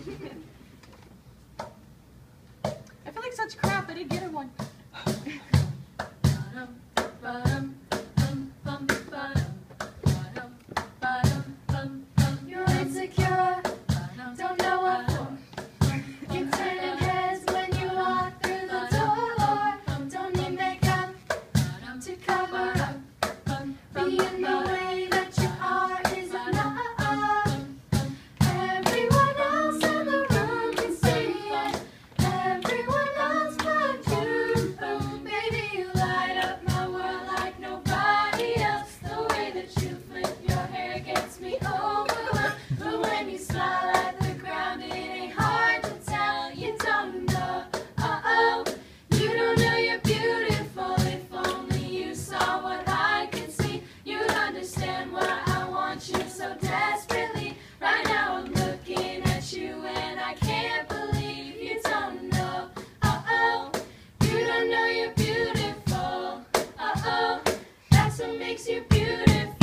I feel like such crap. I didn't get her one. You're insecure, don't know what for. You're turning heads when you walk through the door. Don't need makeup to cover up. Being the way that you are is enough. Everyone else in the room can see it. Everyone else but you. Baby, you light up my world like nobody else. The way that you flip your hair gets me overwhelmed. But when you smile at the ground, it ain't hard to tell. You don't know, you don't know you're beautiful. If only you saw what I could see, you'd understand why I want you so desperately. Right now I'm looking at you and I can't believe you don't know, you don't know you're beautiful, that's what makes you beautiful.